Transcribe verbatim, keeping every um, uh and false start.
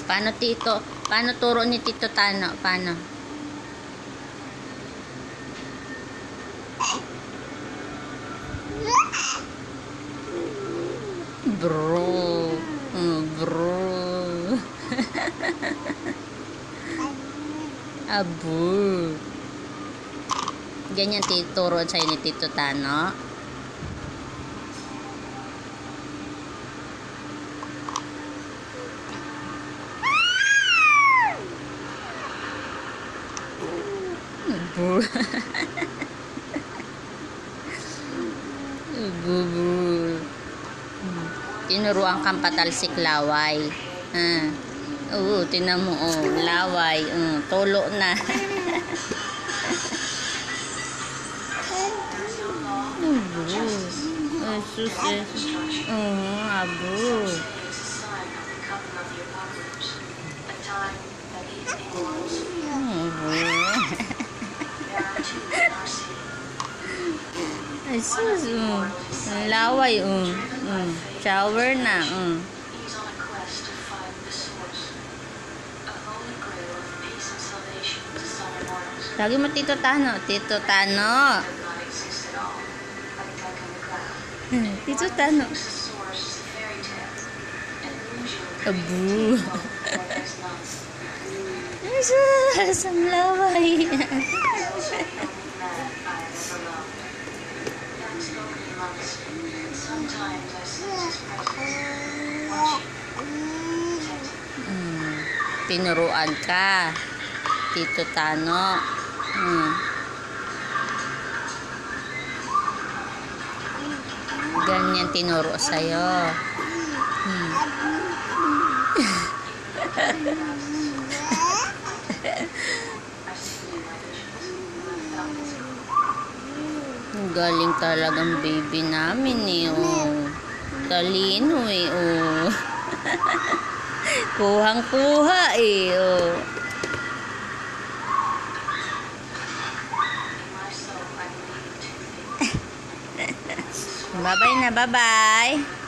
paano tito? Paano turo ni Tito Tano? Paano? Bro. Mm, bro. Abu. Ganyan tituro sa'yo ni Tito Tano. Abu. Abu. Tinuruan kang patalsik laway. Ah. Oo, tinan mo, oh, laway. Uh, tulo na. Abu. Ay, sus, eh. Oo, abu. Abu. Ay, sus, uh. Laway, um. Uh. Shower na, um. Lagi mo Tito Tano. Tito Tano. Tito Tano. Abu. Jesus, ang laway. Hmm. Tinuruan ka, Tito Tano. Hmm. Ganyan tinuro sa'yo. Hmm. Galing talagang baby namin eh. Oh. Talino eh. Oh. Kuhang-kuha eh. Oh. Bye-bye na, bye-bye.